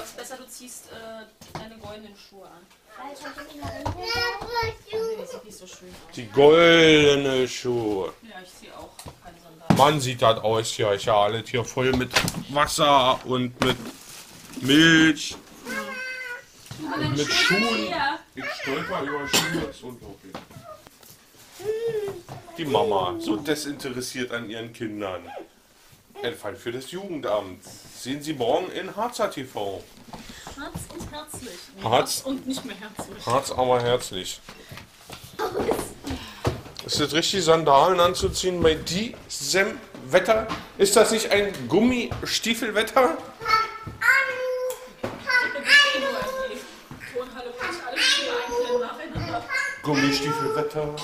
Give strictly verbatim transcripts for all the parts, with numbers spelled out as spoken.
es ist besser, du ziehst äh, deine goldenen Schuhe an. Nee, sieht nicht so schön aus. Die goldene Schuhe. Ja, ich ziehe auch keine Sandalen. Mann, sieht das aus ja. Ich ja alles hier voll mit Wasser und mit Milch. Und mit Schuhen. Ich stolper über Schuhe. Das ist unglaublich. Die Mama, so desinteressiert an ihren Kindern. Ein Fall für das Jugendamt. Sehen Sie morgen in Harzer T V. Harz und herzlich. Nee, Harz und nicht mehr herzlich. Harz, aber herzlich. Ist das richtig, Sandalen anzuziehen bei diesem Wetter? Ist das nicht ein Gummistiefelwetter? Gummistiefelwetter.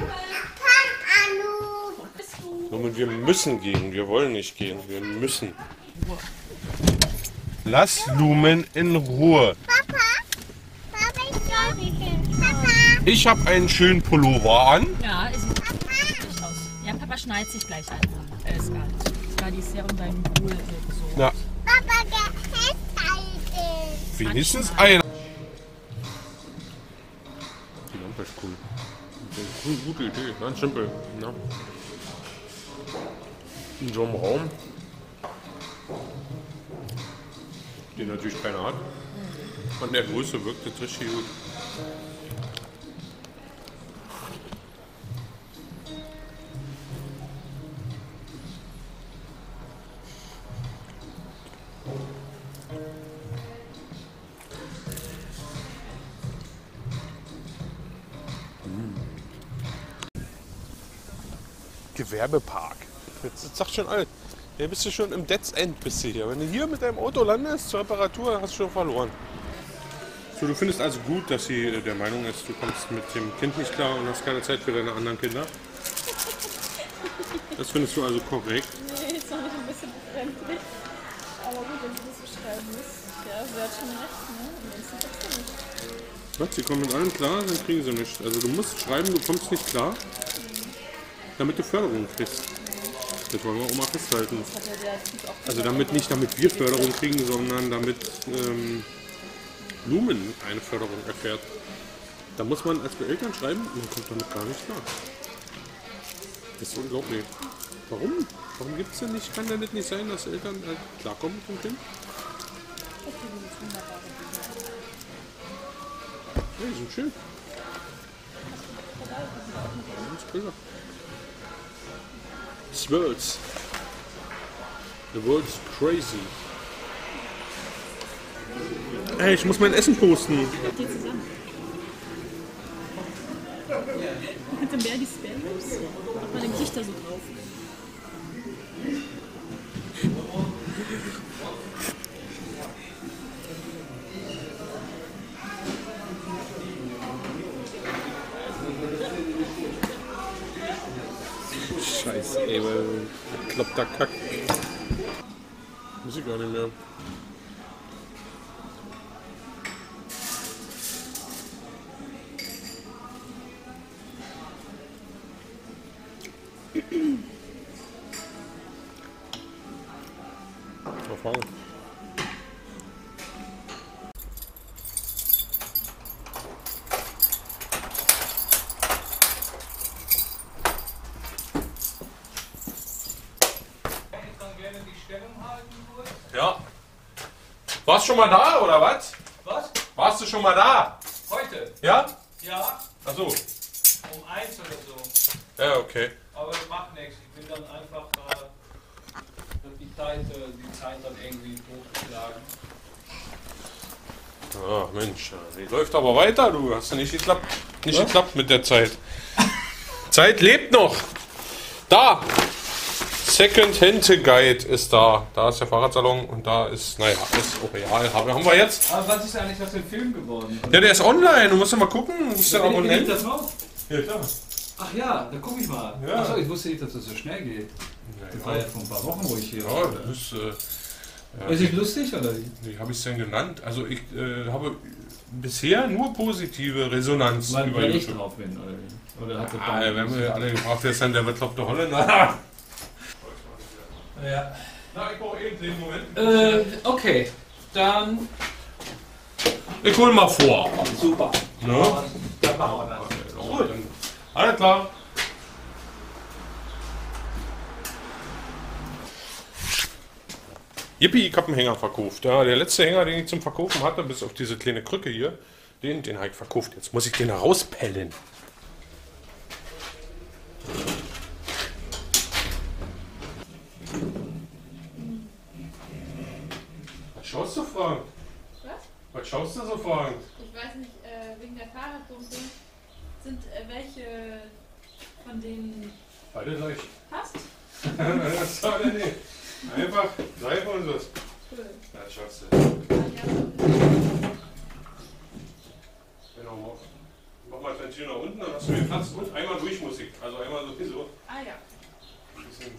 Nur wir müssen gehen, wir wollen nicht gehen, wir müssen. Lass Lumen in Ruhe. Papa, Papa, ich glaube, ich bin Papa. Ich habe einen schönen Pullover an. Ja, es sieht gut aus. Ja, Papa schneidet sich gleich an. Äh, Skadi. Skadi ist sehr um deinen Pool so. Ja. Papa, der festhalten. Wenigstens einer. Die Lampe ist cool. Eine gute Idee, ganz simpel. Ja. In so einem Raum, den natürlich keiner hat. Von der Größe wirkt das richtig gut. Gewerbepark. Jetzt sagt schon alles. Ja, bist du schon im Dead's End bist du hier. Wenn du hier mit deinem Auto landest zur Reparatur, hast du schon verloren. So, du findest also gut, dass sie der Meinung ist, du kommst mit dem Kind nicht klar und hast keine Zeit für deine anderen Kinder. Das findest du also korrekt. Nee, ist noch nicht ein bisschen befremdlich. Aber gut, wenn sie das so schreiben muss. Ja, sie hat schon recht, ne? Ansonsten kriegst du nicht. Was, sie kommen mit allem klar, dann kriegen sie nicht. Also du musst schreiben, du kommst nicht klar, damit du Förderung kriegst. Das wollen wir auch mal festhalten. Das hat ja der Typ auch Also damit nicht, damit wir Förderung kriegen, sondern damit ähm, Lumen eine Förderung erfährt. Da muss man als Eltern schreiben, man kommt damit gar nicht klar. Das ist unglaublich. Warum? Warum gibt es denn nicht, kann denn das nicht sein, dass Eltern halt klarkommen mit dem Kind? Ja, die sind schön. Das ist This world's The world's crazy. Ey, ich muss mein Essen posten. die zusammen. Hatte mehr die Spam-Ups. Macht man den Gesichter so drauf. Scheiße, ey, weil kloppter Kack. Muss ich gar nicht mehr. Erfahrung. Ja. Warst du schon mal da, oder was? Was? Warst du schon mal da? Heute? Ja? Ja, Achso. um eins oder so. Ja, okay. Aber das macht nichts. Ich will dann einfach äh, die, Zeit, äh, die Zeit dann irgendwie hochgeschlagen. Ah, Mensch, die läuft aber weiter, du hast ja nicht geklappt, nicht Was? geklappt mit der Zeit. Zeit lebt noch. Da. Second Hand Guide ist da. Da ist der Fahrradsalon und da ist, naja, ist auch real. Haben haben wir jetzt? Aber was ist eigentlich aus dem Film geworden? Ja, der ist online. Du musst ja mal gucken. Du bist ja Bin ich- bin ich Abonnent. das drauf? Ja, klar. Ach ja, dann guck ich mal. Ja. Achso, ich wusste nicht, dass das so schnell geht. Das war ja vor ein paar Wochen, wo ich hier Ja, war. das ist. Äh, ja, Ist nicht lustig oder wie? wie habe ich es denn genannt? Also, ich äh, habe bisher nur positive Resonanz Weil, über weil ich YouTube. drauf bin oder wie? Oder hat das Ah, dann- wenn wir alle gefragt, wer ist denn der bekloppte Holländer? Ja. Na, ich brauche eben den Moment. Äh, okay. Dann Ich hol mal vor. Super. Ne? Dann machen wir das. Gut. Alles klar. Yippie, ich hab einen Hänger verkauft. Ja, der letzte Hänger, den ich zum Verkaufen hatte, bis auf diese kleine Krücke hier, den, den habe ich verkauft. Jetzt muss ich den rauspellen. Was schaust du, Frank? Was? Was schaust du so, Frank? Ich weiß nicht, äh, wegen der Fahrradpumpe sind äh, welche von denen Beide gleich. passt? Das soll er nicht. Einfach Seife und so. Cool. Das schaffst du. Ja, Genau. Mach mal das Ventil nach unten, dann hast du den Platz und einmal Durchmusik. Also einmal sowieso. ah ja. Ein bisschen.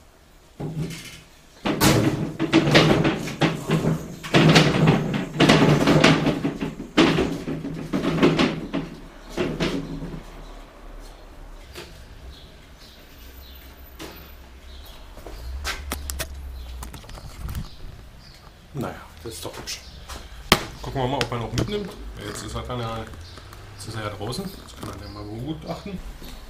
Naja, das ist doch hübsch. Gucken wir mal, ob er noch mitnimmt. Jetzt ist er, dann ja, jetzt ist er ja draußen. Jetzt kann er ja mal begutachten.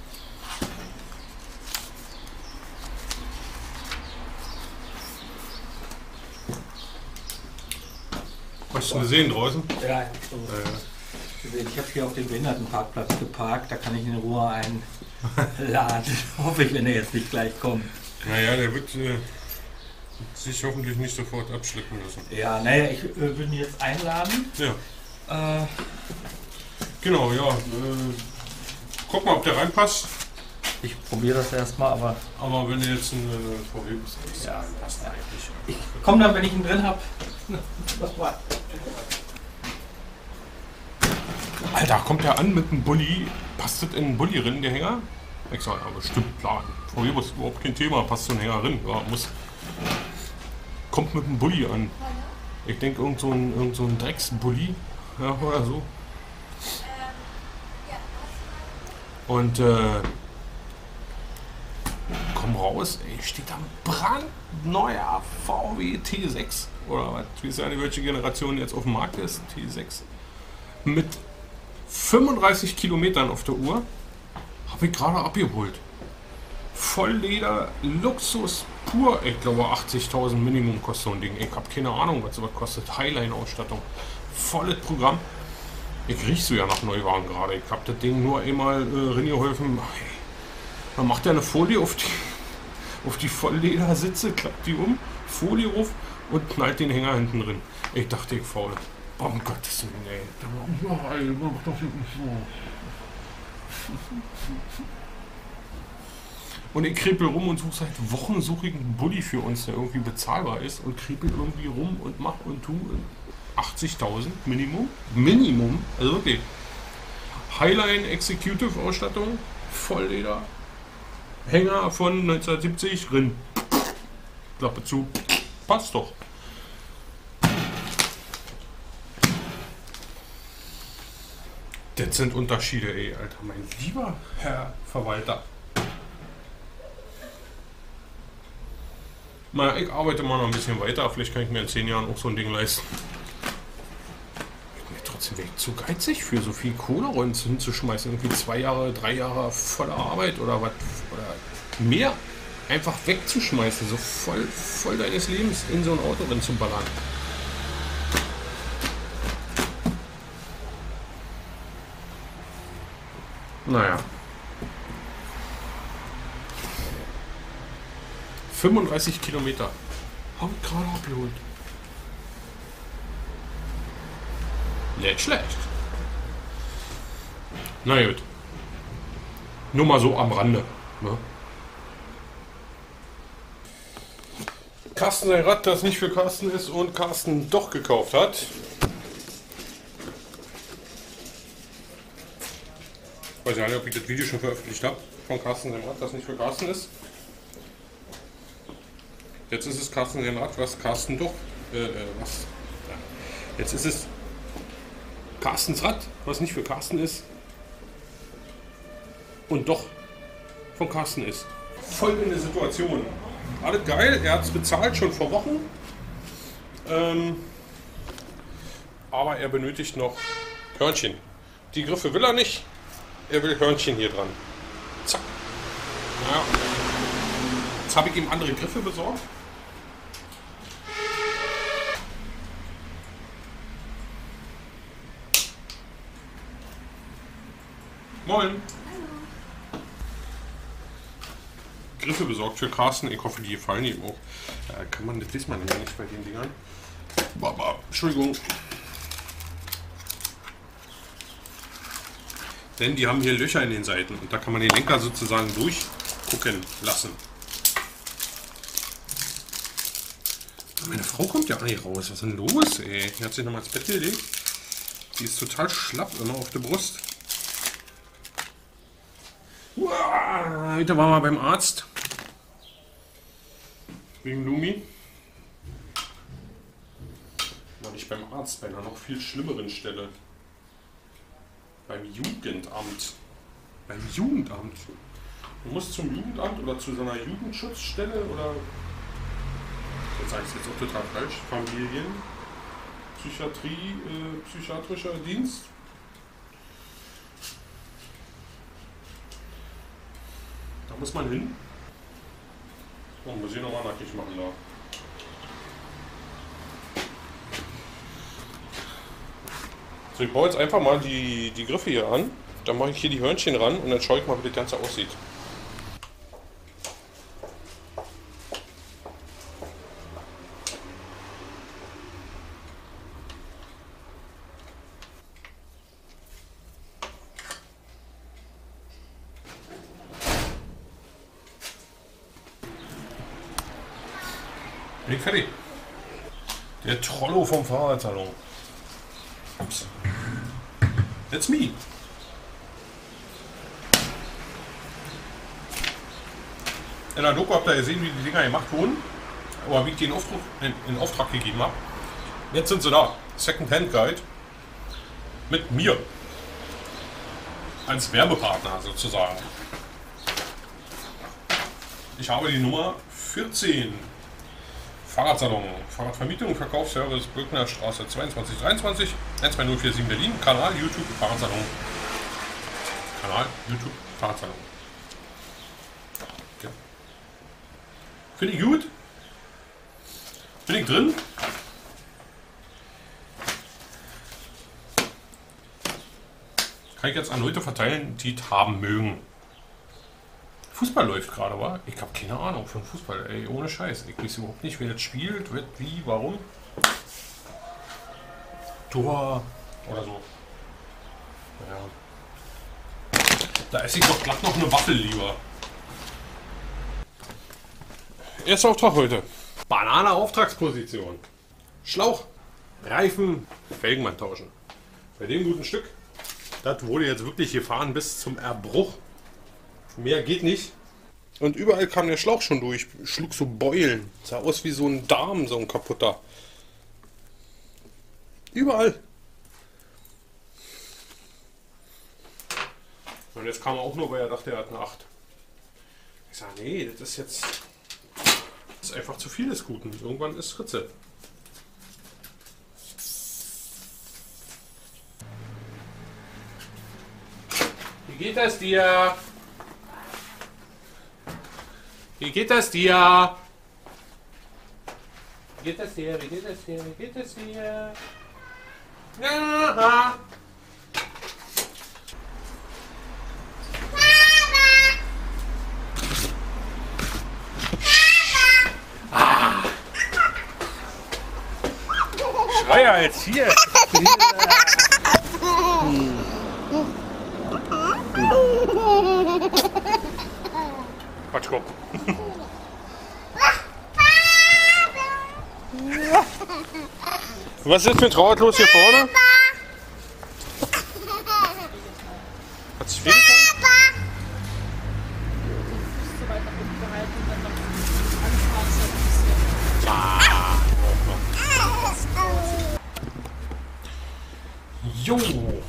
Hast du gesehen draußen? Ja, ich habe so gesehen. Ich habe hier auf dem Behindertenparkplatz geparkt. Da kann ich in Ruhe einladen. Hoffe ich, wenn er jetzt nicht gleich kommt. Naja, der wird äh, sich hoffentlich nicht sofort abschleppen lassen. Ja, naja, ich äh, würde ihn jetzt einladen. Ja. Äh, Genau, ja. Äh, guck mal, ob der reinpasst. ich probiere das erstmal, aber Aber wenn du jetzt ein äh, V W bist, ist Ja. passt eigentlich. ich komme dann, wenn ich ihn drin habe. Nochmal. Alter, kommt der an mit einem Bulli? Passt das in einen Bulli rein, der Hänger? Ich sag, aber stimmt, klar. V W ist überhaupt kein Thema, passt so ein Hänger rein. Ja, muss. Kommt mit einem Bulli an. Ich denke, irgend so ein, irgend so ein Drecksbulli. Ja, oder so. Und äh, komm raus, ey, steht da ein brandneuer V W T sechs oder was? Ich weiß ja nicht, welche Generation jetzt auf dem Markt ist. T sechs. Mit fünfunddreißig Kilometern auf der Uhr. Habe ich gerade abgeholt. Vollleder, Luxus pur. Ich glaube achtzigtausend Minimum kostet so ein Ding. Ich habe keine Ahnung, was sowas kostet. Highline-Ausstattung. Volles Programm. Ich riech so ja nach Neuwagen gerade. Ich habe das Ding nur einmal äh, reingeholfen. Man macht ja eine Folie auf die, auf die Vollledersitze, klappt die um, Folie ruf und knallt den Hänger hinten drin. Ich dachte, ich faule. Oh, um Gottes Willen, ey. Und ich krepel rum und suche seit Wochen suche ich einen Bulli für uns, der irgendwie bezahlbar ist und krepel irgendwie rum und mach und tu. achtzigtausend Minimum. Minimum, also wirklich. Highline Executive Ausstattung, Vollleder, Hänger von neunzehnhundertsiebzig, drin. Klappe zu. Passt doch. Das sind Unterschiede, ey, Alter. Mein lieber Herr Verwalter. Na, ich arbeite mal noch ein bisschen weiter. Vielleicht kann ich mir in zehn Jahren auch so ein Ding leisten. Ich bin mir trotzdem weg zu geizig für so viel Kohle hinzuschmeißen. Irgendwie zwei Jahre, drei Jahre voller Arbeit oder was. Oder mehr einfach wegzuschmeißen. So voll, voll deines Lebens in so ein Auto drin zu ballern. Naja. fünfunddreißig Kilometer. Habe ich gerade abgeholt. Nicht schlecht. Na gut. Nur mal so am Rande. Ne? Carsten sein Rad, das nicht für Carsten ist und Carsten doch gekauft hat. Ich weiß ja nicht, ob ich das Video schon veröffentlicht habe. Von Carsten sein Rad, das nicht für Carsten ist. Jetzt ist es Carsten sein Rad, was Carsten doch. Äh, äh, was? Ja. Jetzt ist es Carstens Rad, was nicht für Carsten ist. Und doch von Carsten ist. Folgende Situation. Alles geil, er hat es bezahlt schon vor Wochen. Ähm, aber er benötigt noch Hörnchen. Die Griffe will er nicht. Er will Hörnchen hier dran. Zack. Ja. Jetzt habe ich ihm andere Griffe besorgt. Moin. Griffe besorgt für Carsten. Ich hoffe, die gefallen ihm auch. Äh, kann man das diesmal ja nicht bei den Dingern. Aber, Entschuldigung. Denn die haben hier Löcher in den Seiten und da kann man den Lenker sozusagen durchgucken lassen. Meine Frau kommt ja auch nicht raus. Was ist denn los, ey? Die hat sich nochmal ins Bett gelegt. Die ist total schlapp immer auf der Brust. Uah, heute waren wir beim Arzt. Wegen Lumi. War nicht beim Arzt, bei einer noch viel schlimmeren Stelle. Beim Jugendamt. Beim Jugendamt. Du musst zum Jugendamt oder zu so einer Jugendschutzstelle oder... Das sage ich jetzt auch total falsch. Familien, Psychiatrie, äh, psychiatrischer Dienst. Da muss man hin. Oh, muss ich nochmal nackig machen da. So, ich baue jetzt einfach mal die, die Griffe hier an. Dann mache ich hier die Hörnchen ran und dann schaue ich mal, wie das Ganze aussieht. Bin ich fertig. Der Trollo vom Fahrradsalon. Ups. That's me. In der Doku habt ihr gesehen, wie die Dinger gemacht wurden. Oder wie ich die in Auftrag, in, in Auftrag gegeben habe. Jetzt sind sie da. Second-Hand Guide. Mit mir. Als Werbepartner sozusagen. Ich habe die Nummer vierzehn. Fahrradsalon, Fahrradvermietung, Verkaufsservice, Brückner Straße zweiundzwanzig dreiundzwanzig, eins zwei null vier sieben Berlin, Kanal, YouTube, Fahrradsalon. Kanal, YouTube, Fahrradsalon. Okay. Finde ich gut. Bin ich drin. Kann ich jetzt an Leute verteilen, die es haben mögen. Fußball läuft gerade, wa? Ich habe keine Ahnung von Fußball, ey, ohne Scheiß. Ich weiß überhaupt nicht, wer das spielt, wie, warum. Tor oder so. Ja. Da esse ich doch glatt noch eine Waffel lieber. Erster Auftrag heute. Banane-Auftragsposition. Schlauch, Reifen, Felgenmann tauschen. Bei dem guten Stück, das wurde jetzt wirklich gefahren bis zum Erbruch. Mehr geht nicht. Und überall kam der Schlauch schon durch. Schlug so Beulen. Sah aus wie so ein Darm, so ein kaputter. Überall. Und jetzt kam er auch nur, weil er dachte, er hat eine acht. Ich sage, nee, das ist jetzt... Das ist einfach zu viel des Guten. Irgendwann ist Ritze. Wie geht das dir? Wie geht das dir? Wie geht das dir? Wie geht das dir? Wie geht das dir? Ja. Ah. Schreier als hier. Hm. Quatschkopf. Was ist jetzt mit Trauert los hier vorne? Hat sich wehgetan? So weit nach unten gehalten und dann noch anfahren. Jo.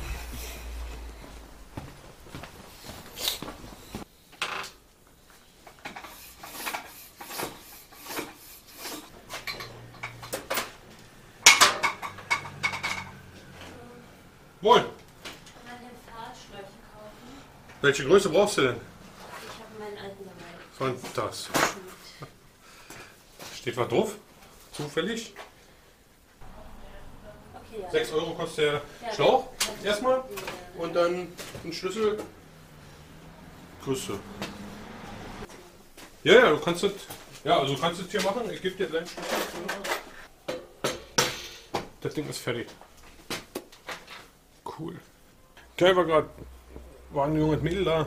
Moin. Ich kann den Fahrradschläuche kaufen. Welche Größe brauchst du denn? Ich habe meinen alten dabei. Fantastisch. Steht was drauf? Zufällig? Okay, ja. sechs Euro kostet der Schlauch. Erstmal. Und dann ein Schlüssel. Grüße. Ja, ja, du kannst es. Ja, also du kannst es hier machen. Ich gebe dir deinen Schlüssel. Das Ding ist fertig. Cool. Geil war gerade. War ein junges Mädel da.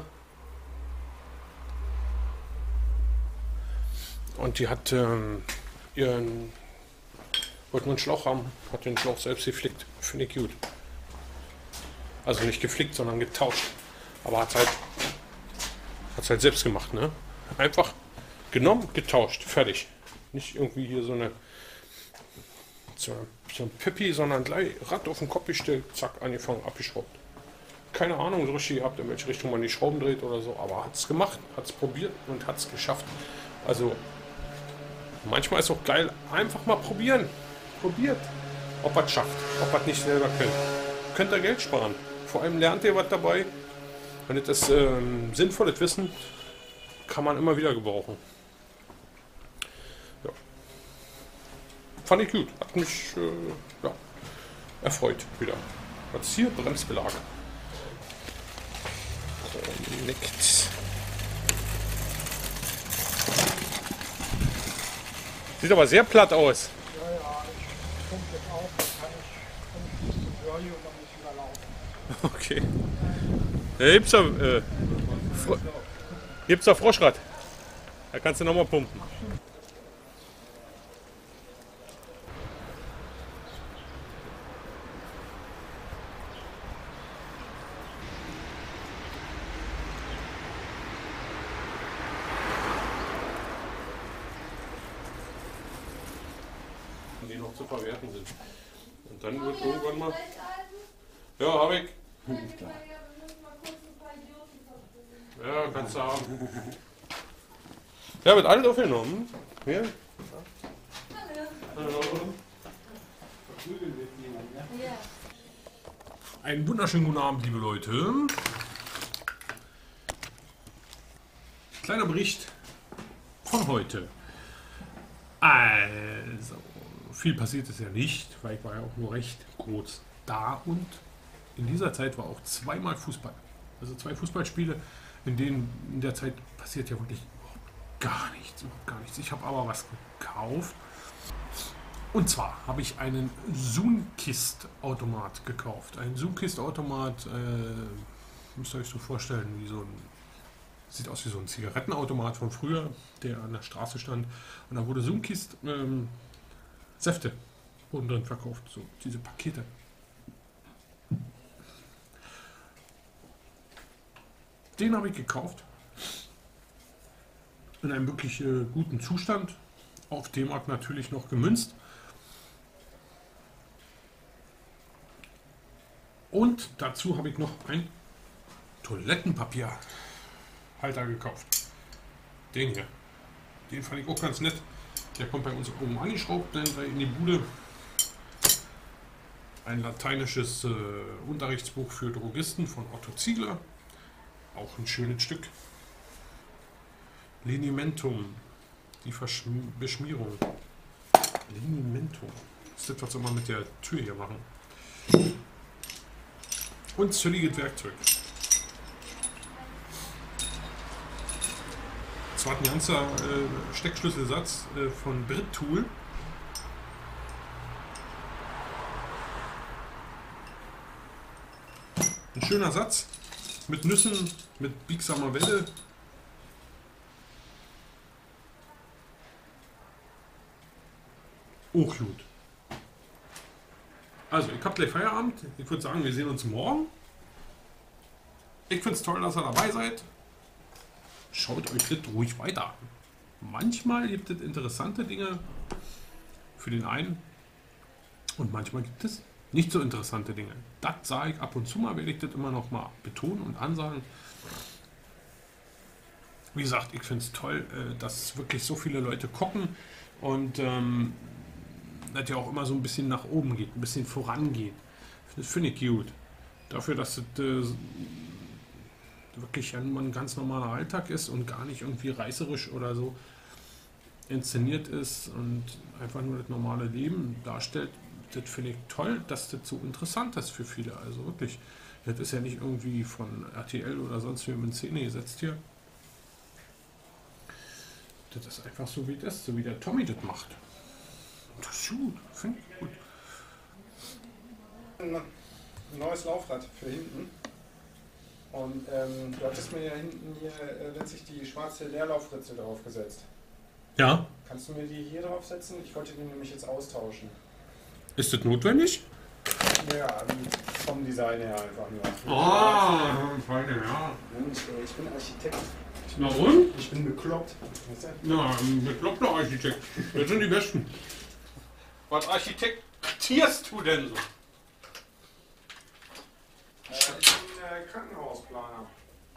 Und die hat ähm, ihren. Wollte einen Schlauch haben. Hat den Schlauch selbst geflickt. Finde ich gut. Also nicht geflickt, sondern getauscht. Aber hat es halt, hat's halt selbst gemacht, ne? Einfach genommen, getauscht, fertig. Nicht irgendwie hier so eine so, so ein Pippi, sondern gleich Rad auf den Kopf gestellt, zack, angefangen, abgeschraubt. Keine Ahnung so richtig gehabt, in welche Richtung man die Schrauben dreht oder so, aber hat es gemacht, hat es probiert und hat es geschafft. Also manchmal ist auch geil, einfach mal probieren. Probiert, ob er es schafft, ob er es nicht selber könnt. Könnt ihr Geld sparen. Vor allem lernt ihr was dabei. Und das ähm, sinnvolles Wissen kann man immer wieder gebrauchen. Ja. Fand ich gut. Hat mich äh, ja, erfreut wieder. Was ist hier? Bremsbelag. Connect. Sieht aber sehr platt aus. Ja, ja, ich pumpe jetzt auf, dann kann ich fünfzig zum Hörli und dann muss ich wieder laufen. Okay. Ja, gibt's da, äh, Fro gibt's da Froschrad? Da kannst du nochmal pumpen. Die noch zu verwerten sind. Und dann wird irgendwann mal. Ja, hab ich. Ja, kannst du haben. Ja, wird alles aufgenommen. Hier. Hallo. Einen wunderschönen guten Abend, liebe Leute. Kleiner Bericht von heute. Also, viel passiert ist ja nicht, weil ich war ja auch nur recht kurz da und in dieser Zeit war auch zweimal Fußball. Also zwei Fußballspiele, in denen in der Zeit passiert ja wirklich überhaupt gar nichts, überhaupt gar nichts. Ich habe aber was gekauft. Und zwar habe ich einen Sunkist-Automat gekauft. Ein Sunkist-Automat, äh, müsst ihr euch so vorstellen, wie so ein, sieht aus wie so ein Zigarettenautomat von früher, der an der Straße stand. Und da wurde Sunkist ähm, Säfte wurden drin verkauft, so diese Pakete. Den habe ich gekauft. In einem wirklich äh, guten Zustand. Auf D-Mark natürlich noch gemünzt. Und dazu habe ich noch ein Toilettenpapierhalter gekauft. Den hier. Den fand ich auch ganz nett. Der kommt bei uns oben angeschraubt in die Bude. Ein lateinisches äh, Unterrichtsbuch für Drogisten von Otto Ziegler. Auch ein schönes Stück. Linimentum. Die Verschm Beschmierung. Linimentum. Das ist das, was wir mal mit der Tür hier machen. Und zölliges Werkzeug. Das war ein ganzer äh, Steckschlüsselsatz äh, von Brit Tool. Ein schöner Satz mit Nüssen, mit biegsamer Welle. Auch gut. Also, ich habe gleich Feierabend. Ich würde sagen, wir sehen uns morgen. Ich finde es toll, dass ihr dabei seid. Schaut euch das ruhig weiter an. Manchmal gibt es interessante Dinge für den einen und manchmal gibt es nicht so interessante Dinge. Das sage ich ab und zu mal, werde ich das immer noch mal betonen und ansagen. Wie gesagt, ich finde es toll, dass wirklich so viele Leute gucken und ähm, dass ja auch immer so ein bisschen nach oben geht, ein bisschen vorangeht. Das finde ich gut. dafür, dass das äh, wirklich ein ganz normaler Alltag ist und gar nicht irgendwie reißerisch oder so inszeniert ist und einfach nur das normale Leben darstellt, das finde ich toll, dass das so interessant ist für viele. Also wirklich, das ist ja nicht irgendwie von R T L oder sonst wie in Szene gesetzt hier. Das ist einfach so wie das, so wie der Tommy das macht. Und das ist gut, finde ich gut. Ein neues Laufrad für hinten. Und ähm, du hattest mir ja hinten hier äh, letztlich die schwarze Leerlaufritze drauf gesetzt. Ja. Kannst du mir die hier drauf setzen? Ich wollte die nämlich jetzt austauschen. Ist das notwendig? Ja, vom Design her einfach nur. Ah, feine, ja. Und äh, ich bin Architekt. Na und? Ich bin bekloppt. Weißt du? Na, ein bekloppter Architekt. Das sind die Besten. Was architektierst du denn so? Äh, ich bin äh, Krankenhausplaner.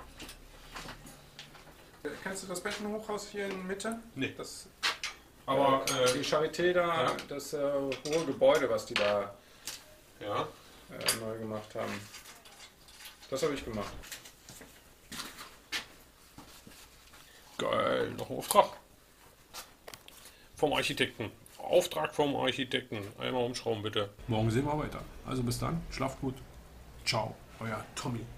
Äh, Kennst du das Bettenhochhaus hier in Mitte? Nee. Das, Aber, äh, die äh, Charité da, ja. das äh, hohe Gebäude, was die da ja. äh, neu gemacht haben. Das habe ich gemacht. Geil, noch ein Auftrag. Vom Architekten. Auftrag vom Architekten. Einmal umschrauben bitte. Morgen sehen wir weiter. Also bis dann, schlaft gut. Ciao, euer Tommy.